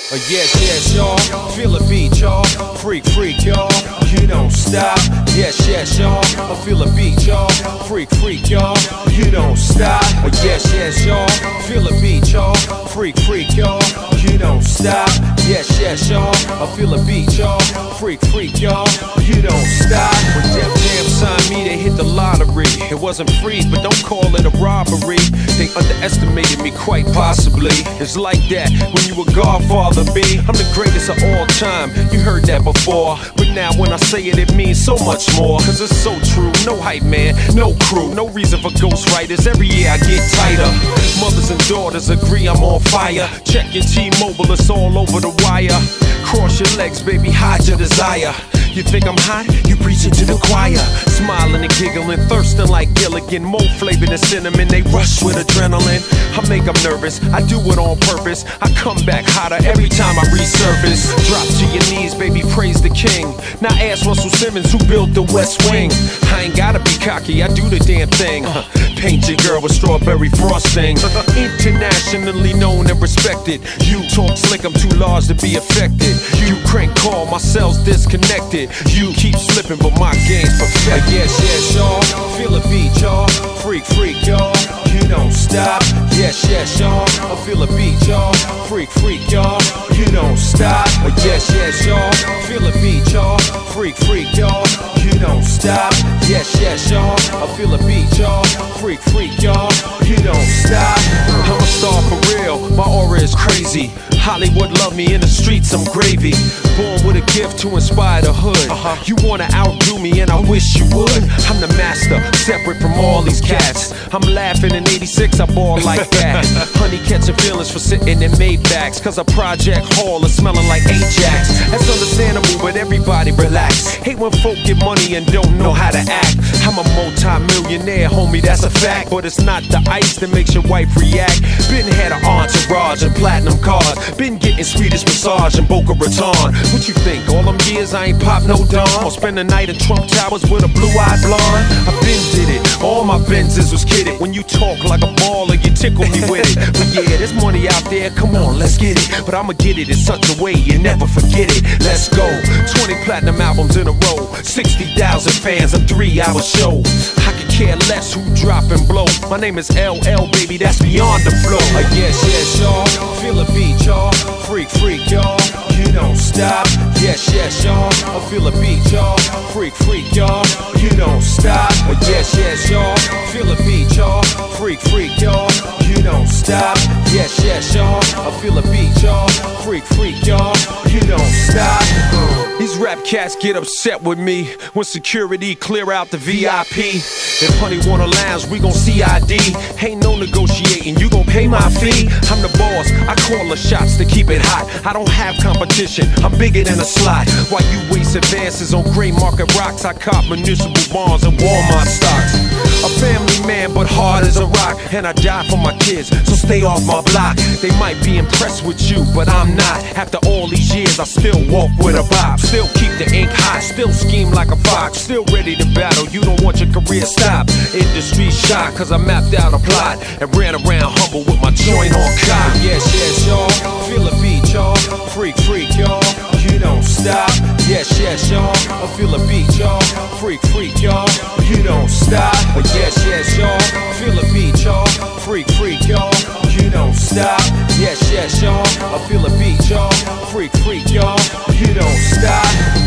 Yes, y'all, feel a beat, y'all. Freak, y'all, you don't stop. Yes, y'all, I feel a beat, y'all. Freak, y'all, you don't stop. Yes, y'all, feel a beat, y'all. Freak, y'all, you don't stop. Yes, y'all, I feel a beat, y'all. Freak, y'all, you don't stop. When Def Jam signed me, they hit the lottery. It wasn't free, but don't call it a robbery. They underestimated me quite possibly. It's like that when you a Godfather, B. I'm the greatest of all time, you heard that before. But now when I say it, it means so much more. Cause it's so true, no hype man, no crew. No reason for ghostwriters, every year I get tighter. Mothers and daughters agree I'm on fire. Check your T-Mobile, it's all over the wire. Cross your legs, baby, hide your desire. You think I'm hot? You preach it to the choir. Smiling and giggling, thirsting like Gilligan. More flavor than cinnamon, they rush with adrenaline. I make them nervous, I do it on purpose. I come back hotter every time I resurface. Drop to your knees, baby, praise the king. Now ask Russell Simmons who built the West Wing. I ain't gotta be cocky, I do the damn thing. Paint your girl with strawberry frosting. Internationally known and respected. You talk slick, I'm too large to be affected. You crank call, my cell's disconnected. You keep slipping, but my game's perfect. Yes, y'all, feel a beat, y'all. Freak, y'all, you don't stop. Yes, y'all, I feel a beat, y'all. Freak, y'all, you don't stop. Yes, y'all, feel a beat, y'all. Freak, y'all, you don't stop. Yes, y'all, I feel a beat, y'all. Freak, y'all, you don't stop. I'm a star for real, my aura is crazy. Hollywood love me, in the streets I'm gravy. Born with a gift to inspire the hood. You wanna outdo me and I wish you would. I'm the master, separate from all these cats. I'm laughing in 86, I ball like that. Honey catching feelings for sitting in Maybachs. Cause a project hall is smelling like Ajax. That's understandable, but everybody relax. Hate when folk get money and don't know how to act. I'm a multi-millionaire, homie, that's a fact. But it's not the ice that makes your wife react. Been had an entourage and platinum cards. Been getting Swedish massage in Boca Raton. What you think, all them years I ain't pop no dawn? Or spend the night in Trump Towers with a blue-eyed blonde? I been did it, all my Benzes was kidded. When you talk like a baller, you tickle me with it. But yeah, there's money out there, come on, let's get it. But I'ma get it in such a way you never forget it. Let's go, 20 platinum albums in a row, 60,000 fans, a 3-hour show. I could care less who drop and blow. My name is LL, baby, that's beyond the flow. Yes, y'all, feel a beat, y'all. Freak, y'all, you don't stop. Yes, y'all, I feel a beat, y'all. Freak, y'all, you don't stop. Yes, y'all, feel a beat, y'all. Freak, y'all, you don't stop. Yes, y'all, I feel a beat, y'all. Freak, y'all, you don't stop. These rap cats get upset with me when security clear out the VIP. If honey wanna lounge, we gon' CID. Ain't no negotiating, you gon' pay my fee. I'm the boss, I call the shots to keep it hot. I don't have competition, I'm bigger than a slot. While you waste advances on gray market rocks, I cop municipal bonds and Walmart stocks. A family man, but hard as a rock. And I die for my kids, so stay off my block. They might be impressed with you, but I'm not. After all these years, I still walk with a bop. Still keep the ink hot, still scheme like a fox. Still ready to battle, you don't want your career stopped. Industry shocked, cause I mapped out a plot and ran around humble with my joint on cock. Yes, y'all, feel a beat, y'all. Freak, y'all, you don't stop. Yes, y'all, I feel a beat, y'all. Freak, y'all, you don't stop. Yes, y'all, feel a beat, y'all. Freak, y'all, you don't stop. Yes, y'all, I feel a beat, y'all. Freak, y'all, you don't stop.